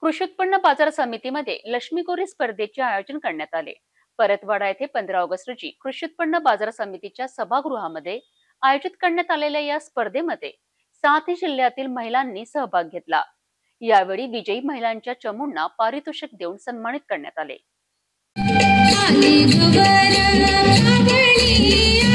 कृषी उत्पन्न बाजार समितीमध्ये लक्ष्मी कोरी स्पर्धेचे आयोजन करण्यात आले। परतवाडा येथे 15 ऑगस्ट रोजी कृषी उत्पन्न बाजार समितीच्या सभागृहामध्ये आयोजित करण्यात आलेल्या या स्पर्धेमध्ये 7 जिल्ह्यातील महिलांनी सहभाग घेतला। यावेळी विजयी महिलांच्या चमूंना पारितोषिक देऊन सन्मानित करण्यात आले।